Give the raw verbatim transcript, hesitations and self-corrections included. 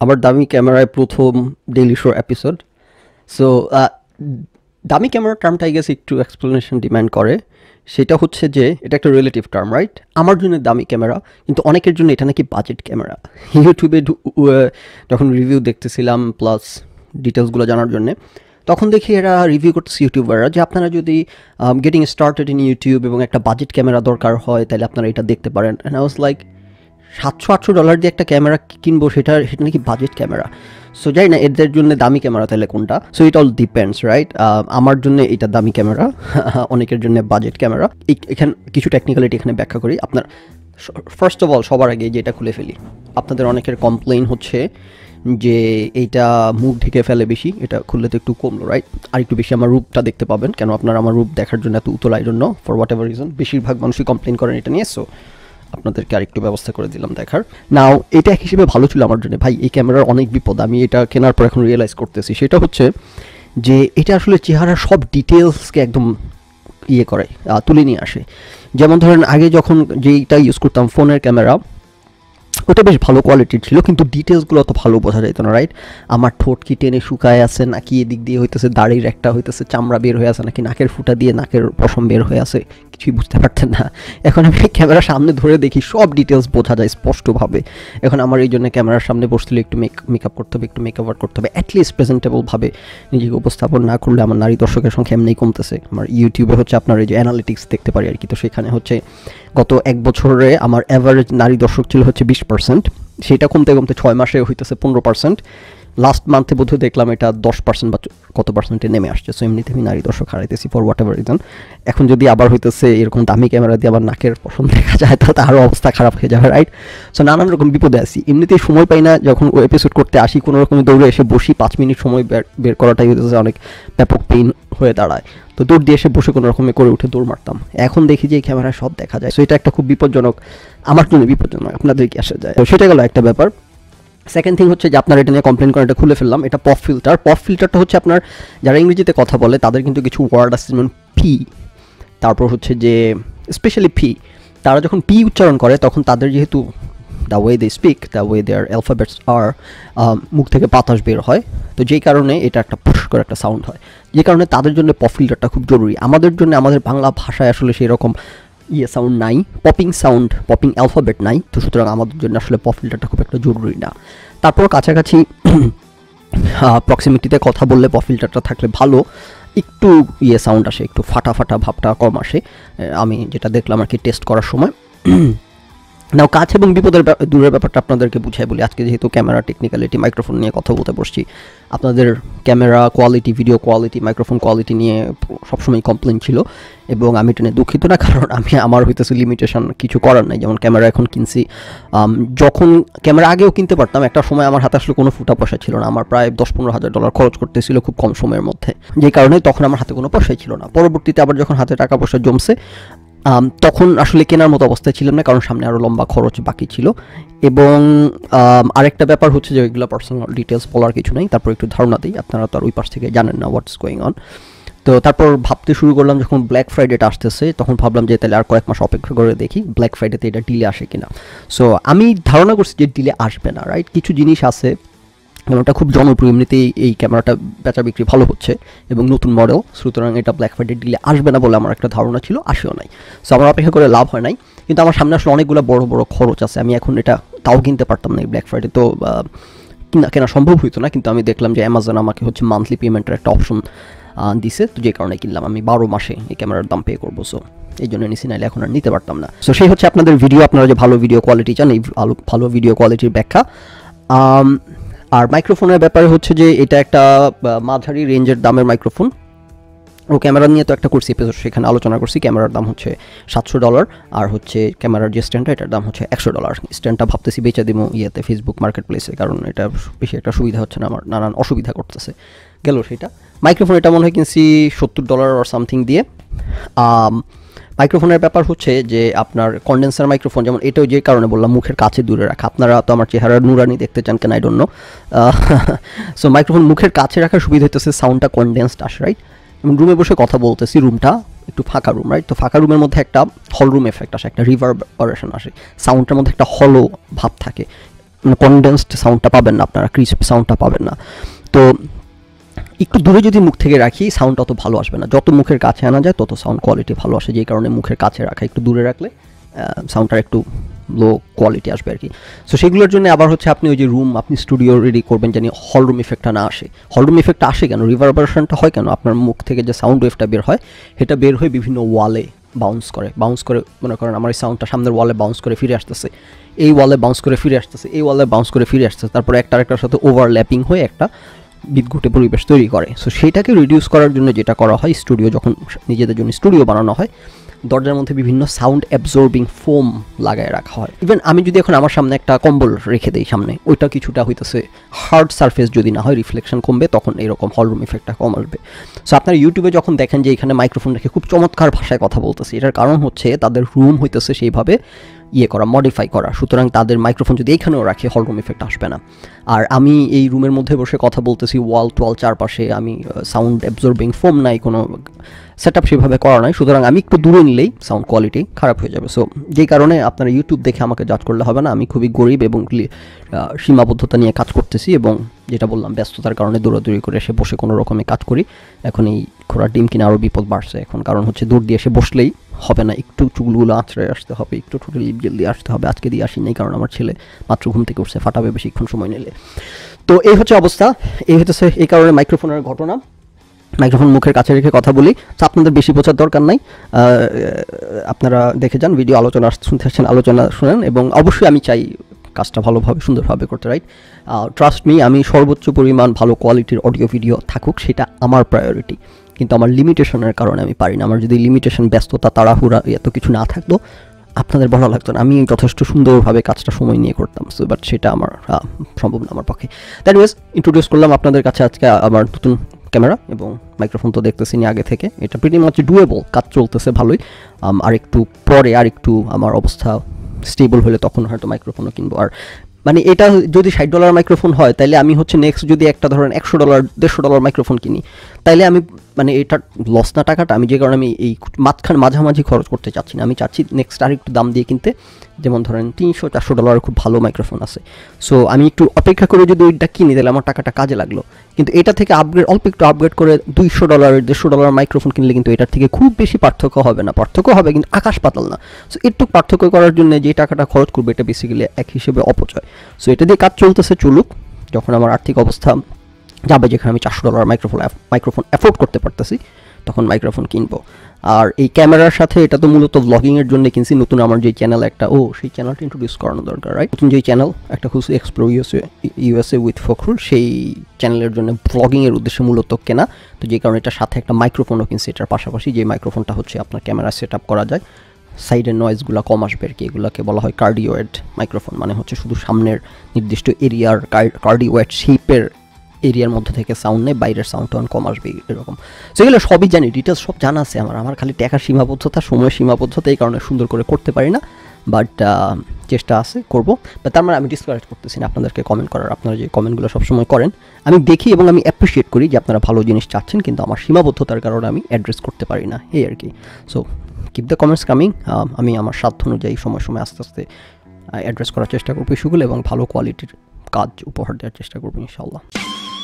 আমার দামি ক্যামেরায় প্রথম ডেইলি শো এপিসোড। সো দামি ক্যামেরা টার্মটা আই গেস একটু এক্সপ্লেনেশন ডিমান্ড করে। সেটা হচ্ছে যে এটা একটা রিলেটিভ টার্ম, রাইট? আমার জন্য দামি ক্যামেরা, কিন্তু অনেকের জন্য এটা নাকি বাজেট ক্যামেরা। ইউটিউবে যখন রিভিউ দেখতেছিলাম প্লাস ডিটেলসগুলো জানার জন্যে, তখন দেখি এরা রিভিউ করতেছে ইউটিউবাররা যে আপনারা যদি গেটিং স্টার্টেড ইন ইউটিউব এবং একটা বাজেট ক্যামেরা দরকার হয় তাহলে আপনারা এটা দেখতে পারেন। অ্যান্ড আই ওয়াজ লাইক, সাতশো আটশো ডলার দিয়ে একটা ক্যামেরা কিনবো, সেটা সেটা নাকি বাজেট ক্যামেরা। সো যাই না এদের জন্য দামি ক্যামেরা তাহলে কোনটা। So it all depends, right? আমার জন্য এটা দামি ক্যামেরা, অনেকের জন্য বাজেট ক্যামেরা। এখানে কিছু টেকনিক্যালিটি এখানে ব্যাখ্যা করি। আপনার ফার্স্ট অফ অল সবার আগে যেটা খুলে ফেলি, আপনাদের অনেকের কমপ্লেইন হচ্ছে যে এইটা মুখ ঢেকে ফেলে বেশি, এটা খুললে তো একটু কমলো, রাইট? আর একটু বেশি আমার রূপটা দেখতে পাবেন। কেন আপনারা আমার রূপ দেখার জন্য এত উতলাই জন্য, ফর হোয়াট এভার রিজন বেশিরভাগ মানুষই কমপ্লেন করেন এটা নিয়ে। সো আপনাদেরকে আরেকটু ব্যবস্থা করে দিলাম দেখার। নাও এটা এক হিসেবে ভালো ছিল আমার জন্য। ভাই, এই ক্যামেরার অনেক বিপদ, আমি এটা কেনার পর এখন রিয়েলাইজ করতেছি। সেটা হচ্ছে যে এটা আসলে চেহারার সব ডিটেলসকে একদম ইয়ে করে, তুলে নিয়ে আসে। যেমন ধরেন আগে যখন যেইটা ইউজ করতাম ফোনের ক্যামেরা, ওটা বেশ ভালো কোয়ালিটির ছিল, কিন্তু ডিটেলসগুলো অত ভালো বোঝা যেত না, রাইট? আমার ঠোঁট কি টেনে শুকায় আছে, নাকি এদিক দিয়ে হইতেছে দাড়ির একটা হইতেছে চামড়া বের হয়ে আছে, নাকি নাকের ফুটা দিয়ে নাকের পশম বের হয়ে আছে, কিছুই বুঝতে পারতেন না। এখন আমি ক্যামেরার সামনে ধরে দেখি সব ডিটেলস বোঝা যায় স্পষ্টভাবে। এখন আমার এই জন্য ক্যামেরার সামনে বসলে একটু মেক মেকআপ করতে হবে, একটু মেকআপ করতে হবে, অ্যাটলিস্ট প্রেজেন্টেবলভাবে নিজেকে উপস্থাপন না করলে আমার নারী দর্শকের সংখ্যা এমনিই কমতেছে। আমার ইউটিউবে হচ্ছে আপনার এই যে অ্যানালিটিক্স দেখতে পারি আর কি, তো সেখানে হচ্ছে গত এক বছরে আমার অ্যাভারেজ নারী দর্শক ছিল হচ্ছে বিশ পার্সেন্ট, সেটা কমতে কমতে ছয় মাসে হইতেছে পনেরো পার্সেন্ট। লাস্ট মান্থে বোধহয় দেখলাম এটা দশ পার্সেন্ট বা কত পার্সেন্টে নেমে আসছে। সো এমনিতে আমি নারী দর্শক হারাইতেছি ফর হোয়াট এভার রিজন। এখন যদি আবার হইতেছে এরকম দামি ক্যামেরা দিয়ে আবার নাকের পশম দেখা যায়, তাহলে আরও অবস্থা খারাপ হয়ে যাবে, রাইট? সো নানান রকম বিপদে আসি। এমনিতেই সময় পাই না, যখন ও এপিসোড করতে আসি কোনো রকমের দৌড়ে এসে বসি, পাঁচ মিনিট সময় বের করাটাই হইতেছে অনেক ব্যাপক পেইন হয়ে দাঁড়ায়। তো দৌড় দিয়ে এসে বসে কোনো রকমে করে উঠে দৌড় মারতাম। এখন দেখি যে এই ক্যামেরায় সব দেখা যায়। সো এটা একটা খুব বিপজ্জনক, আমার জন্য বিপজ্জনক, আপনাদের কি আসা যায়। তো সেটা গেল একটা ব্যাপার। সেকেন্ড থিং হচ্ছে যে আপনার এটা নিয়ে কমপ্লেন করেন, এটা খুলে ফেললাম। এটা পপ ফিল্টার। পপ ফিল্টারটা হচ্ছে আপনার যারা ইংরেজিতে কথা বলে তাদের কিন্তু কিছু ওয়ার্ড আছে, যেমন পি, তারপর হচ্ছে যে স্পেশালি পি, তারা যখন পি উচ্চারণ করে তখন তাদের যেহেতু the way they speak, the way their alphabets are, মুখ থেকে বাতাস বের হয়, তো যেই কারণে এটা একটা পুশ করে একটা সাউন্ড হয়, যে কারণে তাদের জন্য পপ ফিল্টারটা খুব জরুরি। আমাদের জন্য আমাদের বাংলা ভাষায় আসলে সেই রকম ইয়ে সাউন্ড নাই, পপিং সাউন্ড, পপিং অ্যালফাবেট নাই, তো সুতরাং আমাদের জন্য আসলে পপ ফিল্টারটা খুব একটা জরুরি না। তারপর কাছাকাছি প্রক্সিমিটিতে কথা বললে পপ ফিল্টারটা থাকলে ভালো, একটু ইয়ে সাউন্ড আসে, একটু ফাটা ফাটা ভাবটা কম আসে, আমি যেটা দেখলাম আর কি টেস্ট করার সময়। নাও কাছ এবং বিপদের দূরের ব্যাপারটা আপনাদেরকে বুঝাই বলি। আজকে যেহেতু ক্যামেরা টেকনিক্যালিটি, মাইক্রোফোন নিয়ে কথা বলতে বসছি, আপনাদের camera quality, video quality, microphone quality নিয়ে সবসময় কমপ্লেন ছিল, এবং আমি এটা নিয়ে দুঃখিত না, কারণ আমি আমার হইতেছে লিমিটেশন, কিছু করার নাই। যেমন ক্যামেরা এখন কিনছি, যখন ক্যামেরা আগেও কিনতে পারতাম, একটা সময় আমার হাতে আসলে কোনো ফুটা পয়সা ছিল না, আমার প্রায় দশ পনেরো হাজার ডলার খরচ করতেছিল খুব কম সময়ের মধ্যে, যে কারণে তখন আমার হাতে কোনো পয়সাই ছিল না। পরবর্তীতে আবার যখন হাতে টাকা পয়সা জমছে, তখন আসলে কেনার মতো অবস্থায় ছিলাম না, কারণ সামনে আরও লম্বা খরচ বাকি ছিল। এবং আরেকটা ব্যাপার হচ্ছে যে ওইগুলো পার্সোনাল ডিটেলস বলার কিছু নেই, তারপর একটু ধারণা দিই, আপনারা তো আর ওই পাশ থেকে জানেন না হোয়াটস গোয়িং অন। তো তারপর ভাবতে শুরু করলাম, যখন ব্ল্যাক ফ্রাইডেটা আসতেছে তখন ভাবলাম যে তাহলে আর কয়েক মাস অপেক্ষা করে দেখি ব্ল্যাক ফ্রাইডেতে এটা ডিলে আসে কিনা। সো আমি ধারণা করছি যে ডিলে আসবে না, রাইট? কিছু জিনিস আছে, ওটা খুব জনপ্রিয়, এমনিতেই এই ক্যামেরাটা বেচা বিক্রি ভালো হচ্ছে এবং নতুন মডেল, সুতরাং এটা ব্ল্যাক ফ্রাইডে ডিলে আসবে না বলে আমার একটা ধারণা ছিল, আসেও নাই। সো আমার অপেক্ষা করে লাভ হয় নাই, কিন্তু আমার সামনে আসলে অনেকগুলো বড় বড় খরচ আছে, আমি এখন এটা তাও কিনতে পারতাম না এই ব্ল্যাক ফ্রাইডে, তো কিনা কেনা সম্ভব হইতো না। কিন্তু আমি দেখলাম যে অ্যামাজন আমাকে হচ্ছে মান্থলি পেমেন্টের একটা অপশন দিছে, তো যে কারণে কিনলাম। আমি বারো মাসে এই ক্যামেরার দাম পে করবো, সো এই জন্য নিছি, নাইলে এখন আর নিতে পারতাম না। সো সেই হচ্ছে আপনাদের ভিডিও, আপনারা যে ভালো ভিডিও কোয়ালিটি চান, এই ভালো ভালো ভিডিও কোয়ালিটির ব্যাখ্যা। আর মাইক্রোফোনের ব্যাপারে হচ্ছে যে এটা একটা মাঝারি রেঞ্জের দামের মাইক্রোফোন। ও ক্যামেরা নিয়ে তো একটা করছি এপিসোড, সেখানে আলোচনা করছি। ক্যামেরার দাম হচ্ছে সাতশো ডলার, আর হচ্ছে ক্যামেরার যে স্ট্যান্ডটা এটার দাম হচ্ছে একশো ডলার। স্ট্যান্ডটা ভাবতেছি বেচে দিব ইয়েতে, ফেসবুক মার্কেট প্লেসে, কারণ এটা বেশি একটা সুবিধা হচ্ছে না, আমার নানান অসুবিধা করতেছে। গেল সেটা। মাইক্রোফোন এটা মনে হয় কিনছি সত্তর ডলার আর সামথিং দিয়ে। মাইক্রোফোনের ব্যাপার হচ্ছে যে আপনার কন্ডেন্সার মাইক্রোফোন, যেমন এটাও যে কারণে বললাম মুখের কাছে দূরে রাখা। আপনারা তো আমার চেহারা নুরানি দেখতে চান কেন I don't know. So microphone মুখের কাছে রাখার সুবিধা হইতেছে সাউন্ডটা কনডেন্সড আসে, রাইট? এবং রুমে বসে কথা বলতেছি, রুমটা একটু ফাঁকা রুম, রাইট? তো ফাঁকা রুমের মধ্যে একটা হল রুম এফেক্ট আসে, একটা রিভারবারেশন আসে, সাউন্ডটার মধ্যে একটা হলো ভাব থাকে। কনডেন্সড সাউন্ডটা পাবেন না, আপনারা ক্রিস্প সাউন্ডটা পাবেন না। তো একটু দূরে যদি মুখ থেকে রাখি সাউন্ড অত ভালো আসবে না, যত মুখের কাছে আনা যায় তত সাউন্ড কোয়ালিটি ভালো আসে, যেই কারণে মুখের কাছে রাখা, একটু দূরে রাখলে সাউন্ডটা একটু লো কোয়ালিটি আসবে আর কি। সো সেগুলোর জন্য আবার হচ্ছে আপনি ওই যে রুম আপনি স্টুডিও রেডি করবেন জানি হল রুম ইফেক্টটা না আসে। হল রুম ইফেক্টটা আসে কেন, রিভারবেশনটা হয় কেন, আপনার মুখ থেকে যে সাউন্ড ওয়েভটা বের হয় সেটা বের হয়ে বিভিন্ন ওয়ালে বাউন্স করে, বাউন্স করে মনে করেন আমার এই সাউন্ডটা সামনের ওয়ালে বাউন্স করে ফিরে আসতেছে, এই ওয়ালে বাউন্স করে ফিরে আসতেছে, এই ওয়ালে বাউন্স করে ফিরে আসতেছে, তারপরে একটা আরেকটার সাথে ওভারল্যাপিং হয়ে একটা বিদ্ঘুটে পরিবেশ তৈরি করে। সো সেইটাকে রিডিউস করার জন্য যেটা করা হয়, স্টুডিও যখন নিজেদের জন্য স্টুডিও বানানো হয়, দরজার মধ্যে বিভিন্ন সাউন্ড অ্যাবজর্বিং ফোম লাগায় রাখা হয়। ইভেন আমি যদি এখন আমার সামনে একটা কম্বল রেখে দিই সামনে, ওইটা কিছুটা হইতেছে হার্ড সারফেস যদি না হয় রিফ্লেকশন কমবে, তখন এরকম হলরুম ইফেক্টটা কম আসবে। সো আপনারা ইউটিউবে যখন দেখেন যে এখানে মাইক্রোফোন রেখে খুব চমৎকার ভাষায় কথা বলতেছি, এটার কারণ হচ্ছে তাদের রুম হইতেছে সেইভাবে ইয়ে করা, মডিফাই করা, সুতরাং তাদের মাইক্রোফোন যদি এইখানেও রাখে হলরুম ইফেক্ট আসবে না। আর আমি এই রুমের মধ্যে বসে কথা বলতেছি, ওয়াল টোয়াল চারপাশে, আমি সাউন্ড অ্যাবজর্বিং ফোম নাই, কোনো সেট আপ সেভাবে করা নাই, সুতরাং আমি একটু দূরে নিলেই সাউন্ড কোয়ালিটি খারাপ হয়ে যাবে। সো যেই কারণে আপনারা ইউটিউব দেখে আমাকে জাজ করলে হবে না, আমি খুবই গরিব এবং সীমাবদ্ধতা নিয়ে কাজ করতেছি, এবং যেটা বললাম ব্যস্ততার কারণে দৌড়াদৌড়ি করে এসে বসে কোনো রকমে কাজ করি। এখন এই ঘোড়ার ডিম কিনে আরও বিপদ বাড়ছে এখন, কারণ হচ্ছে দূর দিয়ে এসে বসলেই হবে না, একটু চুলগুলো আঁচড়ে আসতে হবে, একটু ঠোঁটে লিপ জেল দিয়ে আসতে হবে। আজকে দিয়ে আসি নাই কারণ আমার ছেলে মাত্র ঘুম থেকে উঠছে, ফাটাবে বেশিক্ষণ সময় নিলে। তো এই হচ্ছে অবস্থা, এই হচ্ছে এই কারণে মাইক্রোফোনের ঘটনা। মাইক্রোফোন মুখের কাছে রেখে কথা বলি, তো আপনাদের বেশি বোঝার দরকার নাই, আপনারা দেখে যান, ভিডিও আলোচনা শুনতে আসছেন আলোচনা শুনেন, এবং অবশ্যই আমি চাই কাজটা ভালোভাবে সুন্দরভাবে করতে, রাইট? ট্রাস্ট মি, আমি সর্বোচ্চ পরিমাণ ভালো কোয়ালিটির অডিও ভিডিও থাকুক সেটা আমার প্রায়োরিটি, কিন্তু আমার লিমিটেশনের কারণে আমি পারি না। আমার যদি লিমিটেশন, ব্যস্ততা, তাড়াহুড়া এত কিছু না থাকতো আপনাদের ভালো লাগতো না, আমি যথেষ্ট সুন্দরভাবে কাজটা সময় নিয়ে করতাম। সো বাট সেটা আমার সম্ভব না আমার পক্ষে। দ্যাট ওয়াজ ইন্ট্রোডিউস করলাম আপনাদের কাছে আজকে আমার নতুন ক্যামেরা এবং মাইক্রোফোন, তো দেখতেছি নি আগে থেকে, এটা প্রিটি মাচ ডুয়েবল, কাজ চলতেছে ভালোই। আর একটু পরে আর একটু আমার অবস্থা স্টেবল হলে তখন হয়তো মাইক্রোফোনও কিনবো। আর মানে এটা যদি ষাট ডলার মাইক্রোফোন হয় তাহলে আমি হচ্ছে নেক্সট যদি একটা ধরেন একশো ডলার দেড়শো ডলার মাইক্রোফোন কিনি, তাইলে আমি মানে এটা লস না টাকাটা, আমি যে কারণে আমি এই মাঝখান মাঝামাঝি খরচ করতে চাচ্ছি না, আমি চাচ্ছি নেক্সট আর একটু দাম দিয়ে কিনতে, যেমন ধরেন তিনশো চারশো ডলারের খুব ভালো মাইক্রোফোন আছে। সো আমি একটু অপেক্ষা করে যদি ওইটা কিনি তাহলে আমার টাকাটা কাজে লাগলো, কিন্তু এটা থেকে আপগ্রেড অল্প একটু আপগ্রেড করে দুইশো ডলারের দেড়শো ডলার মাইক্রোফোন কিনলে কিন্তু এটার থেকে খুব বেশি পার্থক্য হবে না, পার্থক্য হবে কিন্তু আকাশ পাতাল না। সো একটু পার্থক্য করার জন্য যে টাকাটা খরচ করবে এটা বেসিক্যালি এক হিসেবে অপচয়। সো এটা দিয়ে কাজ চলতেছে, চলুক, যখন আমার আর্থিক অবস্থা যাবে যেখানে আমি চারশো ডলার মাইক্রোফোন মাইক্রোফোন অ্যাফোর্ড করতে পারতেছি তখন মাইক্রোফোন কিনবো। আর এই ক্যামেরার সাথে এটা তো মূলত ব্লগিংয়ের জন্য কিনছি, নতুন আমার যে চ্যানেল একটা, ও সেই চ্যানেলটা ইন্ট্রোডিউস করানো দরকার, রাইট? নতুন যে চ্যানেল একটা খুঁজছি, explore USA USA with Fakhrul, সেই চ্যানেলের জন্য ব্লগিংয়ের উদ্দেশ্যে মূলত কেনা। তো যে কারণে এটার সাথে একটা মাইক্রোফোনও কিনছি, এটার পাশাপাশি যে মাইক্রোফোনটা হচ্ছে আপনার ক্যামেরা সেট আপ করা যায়, সাইডের নয়েজগুলো কম আসবে আর কি, এগুলোকে বলা হয় কার্ডিওয়েড মাইক্রোফোন, মানে হচ্ছে শুধু সামনের নির্দিষ্ট এরিয়ার কার্ডিওয়েড শেপের এরিয়ার মধ্যে থেকে সাউন্ড নেই, বাইরের সাউন্ড টাউন কম আসবে এরকম। সেগুলো সবই জানি, ডিটেলস সব জানা আছে আমার, আমার খালি টাকার সীমাবদ্ধতা, সময়ের সীমাবদ্ধতা, এই কারণে সুন্দর করে করতে পারি না, বাট চেষ্টা আছে, করবো। বা তার মানে আমি ডিসকারেজ করতেছি না আপনাদেরকে কমেন্ট করার, আপনারা যে কমেন্টগুলো সবসময় করেন আমি দেখি এবং আমি অ্যাপ্রিসিয়েট করি যে আপনারা ভালো জিনিস চাচ্ছেন, কিন্তু আমার সীমাবদ্ধতার কারণে আমি অ্যাড্রেস করতে পারি না, এই আর কি। So keep the comments coming, আমি আমার সাধ্য অনুযায়ী সময় সময় আস্তে আস্তে অ্যাড্রেস করার চেষ্টা করবো ইস্যুগুলো এবং ভালো কোয়ালিটির কাজ উপহার দেওয়ার চেষ্টা করবো ইনশাআল্লাহ।